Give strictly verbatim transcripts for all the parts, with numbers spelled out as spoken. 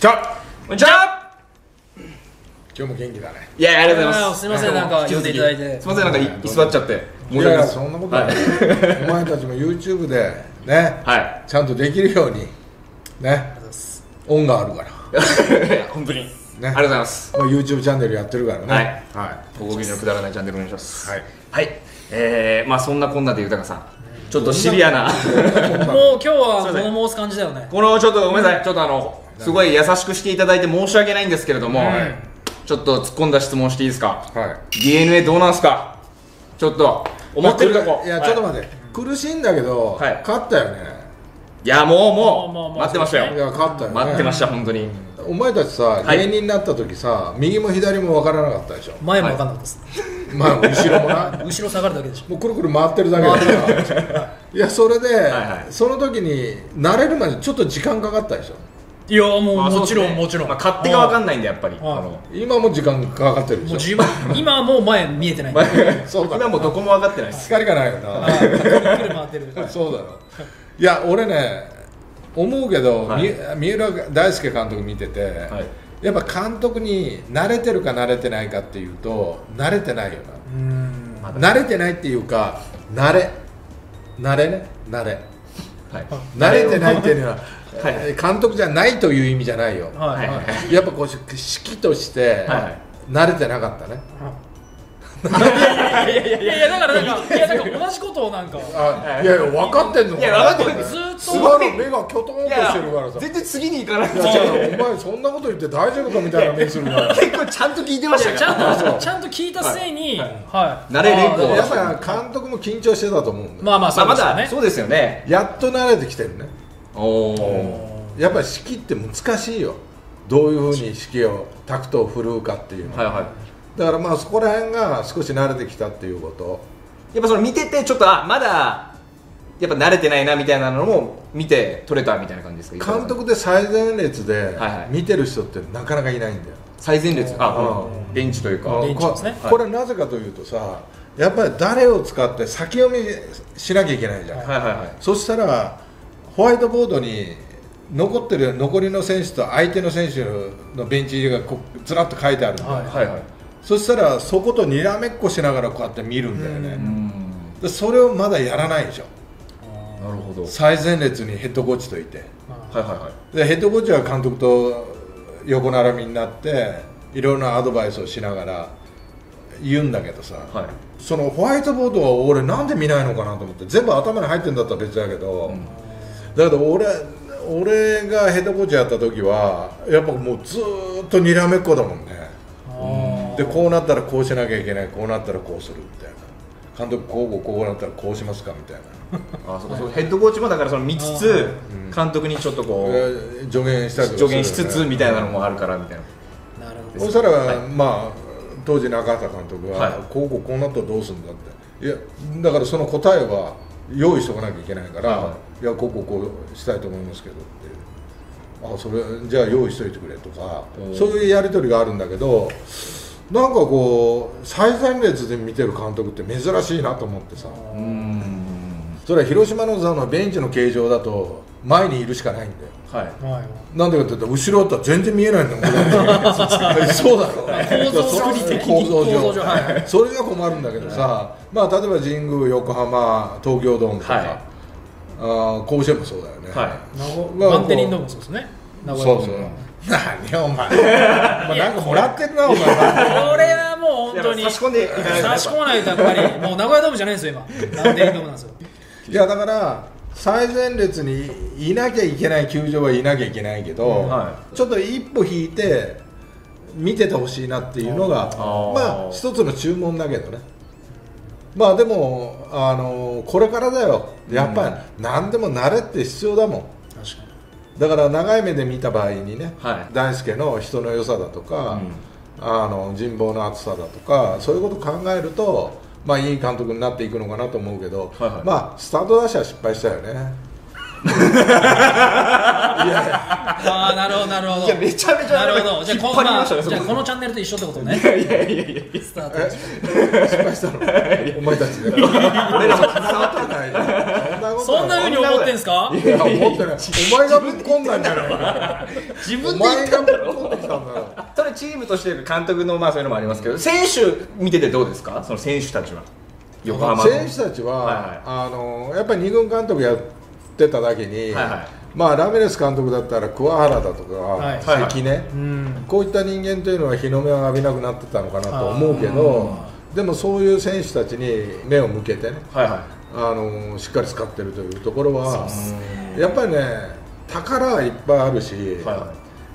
じゃあこんにちは。 今日も元気だね。 いや、ありがとうございます。 すみません、なんか呼んでいただいて。 すみません、なんか居座っちゃって。 いやいや、そんなことない。お前たちも YouTube でね、ちゃんとできるようにね、恩があるから。 本当に。ありがとうございます。 YouTube チャンネルやってるからね。 はい。高校ビルのくだらないチャンネルお願いします。 はいはい。えー、まあそんなこんなで豊さん、ちょっとシビアな。 もう今日は物申す感じだよね。 このちょっとごめんなさい、ちょっとあのすごい優しくしていただいて申し訳ないんですけれども、ちょっと突っ込んだ質問していいですか。 ディーエヌエー どうなんすか。ちょっと思ってるとこ。 いや、ちょっと待って、苦しいんだけど勝ったよね。 いや、もうもう待ってましたよ。 いや、勝ったよね。 待ってました、本当に。 お前たちさ、芸人になった時さ、右も左も分からなかったでしょ。 前も分かんなかったです。 前も後ろもな。 後ろ下がるだけでしょ。 もうくるくる回ってるだけだから。いや、それでその時に慣れるまでちょっと時間かかったでしょ。 いや、もうもちろんもちろん。 勝手が分かんないんで、やっぱり今も時間かかってるでしょ。 今はもう前見えてない。 今もどこも分かってないです。 光がないよな。 くるくる回ってる。 そうだろ。いや、俺ね思うけど、三浦大輔監督見てて、やっぱ監督に慣れてるか慣れてないかっていうと慣れてないよな。慣れてないっていうか、慣れ慣れね、慣れ慣れてないっていうのは監督じゃないという意味じゃないよ。やっぱこう指揮として慣れてなかったね。 いやいやいやいや、だからなんか、いや、なんか同じことをなんか、 いやいや、分かってんのかな。 いや、分かってる。 ずっとすごい目がキョトンとしてるからさ。 全然次に行かない。 お前そんなこと言って大丈夫かみたいな目するから。 結構ちゃんと聞いてましたちゃんとちゃんと聞いたせいに、はい。 慣れ連行。 やっぱ監督も緊張してたと思うんだ。 まあまあ、そうですよね。 そうですよね。 やっと慣れてきてるね。おお。やっぱり指揮って難しいよ。どういうふうに指揮をタクトを振るうかっていうの。はいはい。だからまあそこら辺が少し慣れてきたっていうこと。 やっぱその見ててちょっと、あ、まだやっぱ慣れてないなみたいなのも見て取れたみたいな感じですか。 監督で最前列で見てる人ってなかなかいないんだよ。 最前列、あ、ベンチというか。 これなぜかというとさ、やっぱり誰を使って先読みしなきゃいけないじゃん。そしたらホワイトボードに残ってる残りの選手と相手の選手のベンチ入りがこうずらっと書いてあるんだよ。そしたらそことにらめっこしながらこうやって見るんだよね。でそれをまだやらないでしょ。 なるほど。 最前列にヘッドコーチといて、はいはいはい。でヘッドコーチは監督と横並びになっていろんなアドバイスをしながら言うんだけどさ、はい、そのホワイトボードは俺なんで見ないのかなと思って、全部頭に入ってるんだったら別だけど、うん、だけど俺俺がヘッドコーチやった時はやっぱもうずーっとにらめっこだもんね。でこうなったらこうしなきゃいけない、こうなったらこうするみたいな、監督こうこうなったらこうしますかみたいな。あ、そうか、そう、ヘッドコーチもだからその見つつ監督にちょっとこう助言したり助言しつつみたいなのもあるからみたいな。なるほど。そしたら、はい、まあ当時中畑監督は、はい、こうこうこうなったらどうするんだって、いやだからその答えは用意しておかなきゃいけないから、はい、いやこうこうこうしたいと思いますけどって。あ、それじゃあ用意しといてくれとか、そういうやり取りがあるんだけど、なんかこう最前列で見てる監督って珍しいなと思ってさ。うん、それは広島の座のベンチの形状だと前にいるしかないんだよ。はい、なんでかって言ったら後ろだったら全然見えないんだもん。そうだろう。構造的に構造上、はい、それが困るんだけどさ、はい、まあ例えば神宮、横浜、東京ドームとか、はい、あ甲子園もそうだよね。はい、 バンテリンドームもそうですね。 そうそう。何お前。なんかもらってるなお前。これはもう本当に差し込んで差し込まないとやっぱりもう名古屋ドームじゃないんですよ今。バンテリンドームなんですよ。 いやだから最前列にいなきゃいけない球場はいなきゃいけないけど、はい、ちょっと一歩引いて見ててほしいなっていうのがまあ一つの注文だけどね。まあでもあのこれからだよ。やっぱり何でも慣れって必要だもん。確かに。だから長い目で見た場合にね、はい、大輔の人の良さだとか、うん、あの人望の厚さだとかそういうことを考えると、まあ、いい監督になっていくのかなと思うけど、はいはい、まあスタートダッシュは失敗したよね。いやああ、なるほどなるほど。 いやめちゃめちゃなるほど。じゃあこの、まあ、じゃあこのチャンネルと一緒ってことね。いやいやいやいやスタート失敗したのお前たちね。俺らも携わってない。 そんな風に思ってってんすか？ いや思ってない。お前がぶっ込んだんじゃないか。 自分でお前言ったんだろ。 がぶっ込んできたんだろ。 それチームとして監督のまあそういうのもありますけど、選手見ててどうですか？その選手たちは。横浜の選手たちは、はいはい、あのやっぱりに軍監督やってただけに、はいはい、まあラミレス監督だったら桑原だとか、はい、関根、はいはい、こういった人間というのは日の目を浴びなくなってたのかなと思うけど、でもそういう選手たちに目を向けてね、はいはい、あのしっかり使ってるというところはやっぱりね宝はいっぱいあるし、はいはい、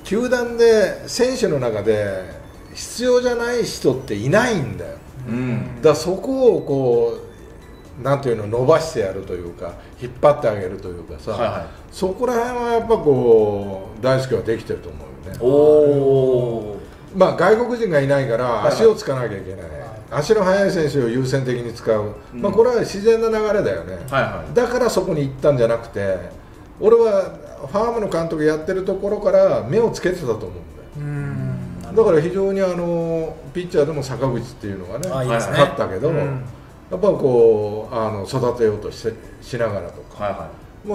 球団で選手の中で必要じゃない人っていないんだよ。うん、だからそこをこうなんていうの伸ばしてやるというか引っ張ってあげるというかさ、はいはい、そこら辺はやっぱこう大輔はできてると思うよね。おまあ外国人がいないから足をつかなきゃいけない、はいはい、足の速い選手を優先的に使う、うん、まあこれは自然な流れだよね、はいはい、だからそこに行ったんじゃなくて俺はファームの監督やってるところから目をつけてたと思うんだよ。うんだから非常にあのピッチャーでも坂口っていうのがね勝ったけど、うん、やっぱこうあの育てようとし、しながらとか、はいはい、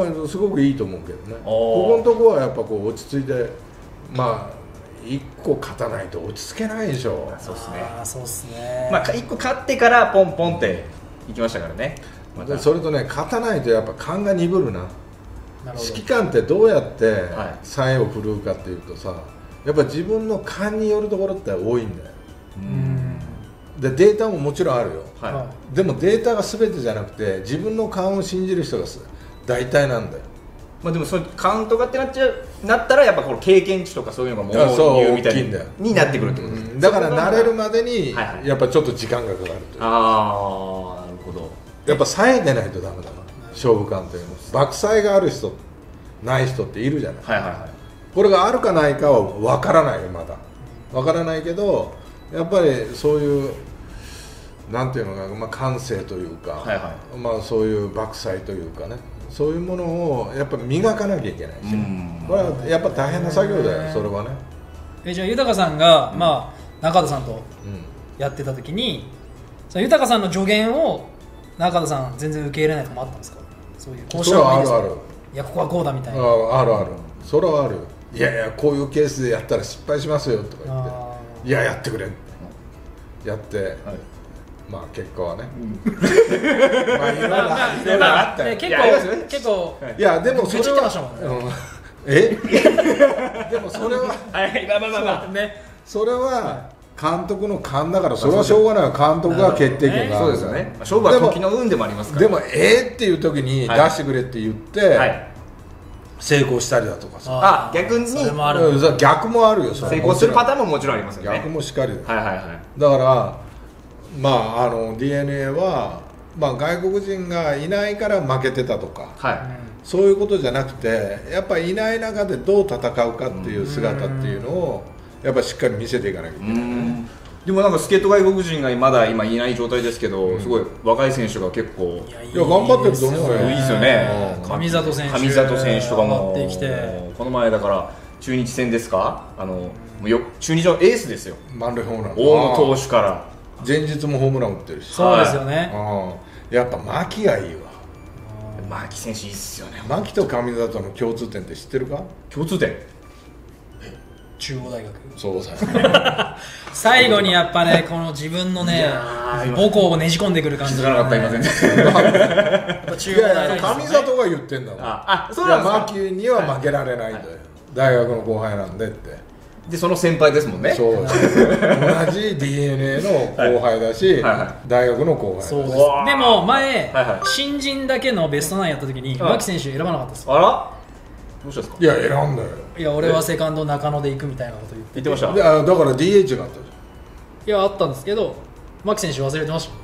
まあ、すごくいいと思うけどね。ここのとこはやっぱこう落ち着いてまあいっこ勝たないと落ち着けないでしょ。 そうですね。 あそうですね。 まあいっこ勝ってからポンポンっていきましたからね。 またそれとね勝たないとやっぱ勘が鈍るな。指揮官ってどうやってさえを振るうかっていうとさ。やっぱ自分の勘によるところって多いんだよ。うんでデータももちろんあるよ、はい、でもデータが全てじゃなくて自分の勘を信じる人が大体なんだよ。 まあでもそれカウントがってなっちゃうなったらやっぱこの経験値とかそういうのがもう言うみたいになってくるってことです、 うん、だから慣れるまでにやっぱちょっと時間がかかるという。 ああなるほど。 やっぱ冴えてないとダメだな勝負勘というの。爆才がある人ない人っているじゃない。はいはいはい。これがあるかないかは分からないよまだ分からないけどやっぱりそういうなんていうのか、まあ、感性というか、はいはい、まあ、そういう爆才というかねそういうものをやっぱ磨かなきゃいけないし、これはやっぱ大変な作業だよそれはね。 えじゃあ豊さんが、うん、まあ、中田さんとやってた時に、うん、その豊さんの助言を中田さん全然受け入れないとかもあったんですか？そういうこうした方がいいですか？あるある。いやここはこうだみたいな。 ああるある。それはある。いやいやこういうケースでやったら失敗しますよとか言っていややってくれやって、はい、まあ結果はね、うん、まあいろいろあったよ。結構結構いやでもそれはえでもそれははいまあまあまあまあねそれは監督の勘だからそれはしょうがない。監督が決定権がある。 そうですよね。勝負は時の運でもありますから。 でもえーっていう時に出してくれって言って成功したりだとかさ。 あ逆にもある逆もあるよ。 成功するパターンももちろんありますよね。 逆もしっかりだ。 はいはいはい。 だからまああの ディーエヌエー はまあ外国人がいないから負けてたとか、はい、そういうことじゃなくてやっぱりいない中でどう戦うかっていう姿っていうのをやっぱりしっかり見せていかなきゃいけないね。 でもなんか助っ人外国人がまだ今いない状態ですけど、うん、すごい若い選手が結構いや頑張ってると思うよ。 いいですよね。 上里選手上里選手とかも頑張ってきてこの前だから中日戦ですかあのもうよ中日のエースですよ。 満塁ホームラン大野投手から前日もホームラン打ってるし。 そうですよね。 やっぱ牧がいいわ。 牧選手いいっすよね。 牧と上里の共通点って知ってるか？ 共通点中央大学。 そうだ最後にやっぱねこの自分のね母校をねじ込んでくる感じ。 気づかなかった今全然。 中央大学。上里が言ってんだもん。あ、そうなんですか。牧には負けられないんだよ。大学の後輩なんでって。 でその先輩ですもんね。 そう同じ ディーエヌエー の後輩だし、大学の後輩だし。 そうです。でも前新人だけのベストナインやった時に牧選手選ばなかったです。 あらどうしたんですか？ いや選んだよ。 いや俺はセカンド中野で行くみたいなこと言って言ってました。 いやだから ディーエイチ があったじゃん。 いやあったんですけど牧選手忘れてました。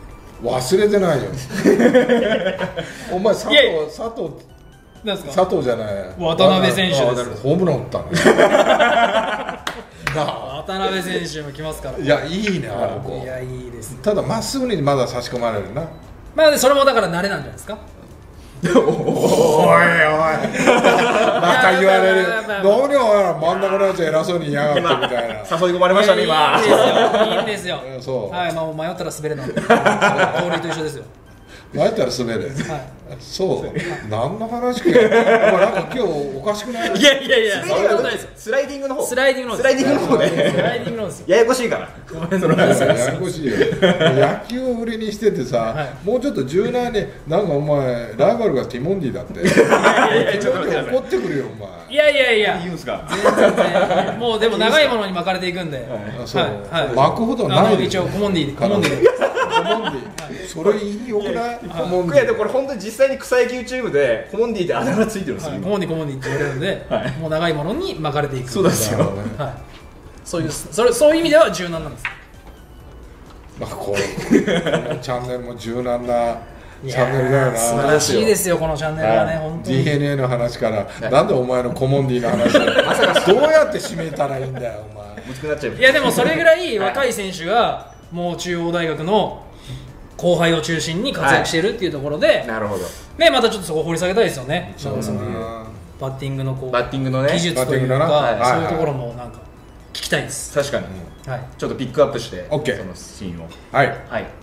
忘れてないよ。お前佐藤佐藤なんですか？ 佐藤じゃない渡辺選手です。 ホームラン打ったんだ。 渡辺選手も来ますから。 いやいいねあの子。 いやいいです。 ただまっすぐにまだ差し込まれるな。 まあそれもだから慣れなんじゃないですか。 おいおいまた言われる。何お前真ん中のやつ偉そうに言いやがってみたいな。 誘い込まれましたね今。 いいんですよ。いいんですよ。 そう。 はい、まあ迷ったら滑れなんで。盗塁と一緒ですよ。 前やったら滑れ、はい、そう何の話かなんか今日おかしくない？ いやいやいや、そんなことないですよ。 スライディングの方スライディングの方スライディングの方でスライディングの方ですよ。 ややこしいからごめんなさい、ややこしいよ。野球を売りにしててさ、はい、もうちょっと柔軟に、なんかお前ライバルがティモンディだっていやいやいや、ちょっと待って怒ってくるよお前。 いやいやいや、 言うんすか。 全然もうでも長いものに巻かれていくんで、はいはいはい、巻くほどない。 一応コモンディでコモンディでコモンディ、それいいよくない？コモンディ。 いやでもこれ本当に実際に草野球チームでコモンディってあだ名ついてるんですよ。 コモンディコモンディって言われるので、はい、もう長いものに巻かれていく。 そうですよ。はい。 そういうそれそういう意味では柔軟なんです。 まあこのチャンネルも柔軟なチャンネルだよな。 素晴らしいですよこのチャンネルはね、本当にディーエヌエー の話から、はい、なんでお前のコモンディの話まさかどうやって締めたらいいんだよお前。 難しくなっちゃう。 いやでもそれぐらい若い選手がもう中央大学の後輩を中心に活躍しているっていうところで、はい、 なるほどね、またちょっとそこ掘り下げたいですよね。 そうですね。 バッティングのこうバッティングのね技術というか、はい、そういうところもなんか聞きたいです。 確かに、 はい、 ちょっとピックアップして、 オッケー、 そのシーンをはい、 はい